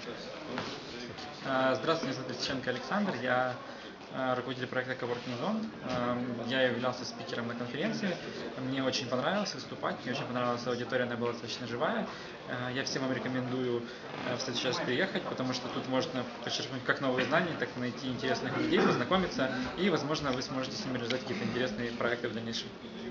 Здравствуйте, меня зовут Лисиченко Александр, я руководитель проекта Coworking Zone. Я являлся спикером на конференции, мне очень понравилось выступать, мне очень понравилась аудитория, она была достаточно живая. Я всем вам рекомендую в следующий раз приехать, потому что тут можно подчеркнуть как новые знания, так и найти интересных людей, познакомиться, и, возможно, вы сможете с ними реализовать какие-то интересные проекты в дальнейшем.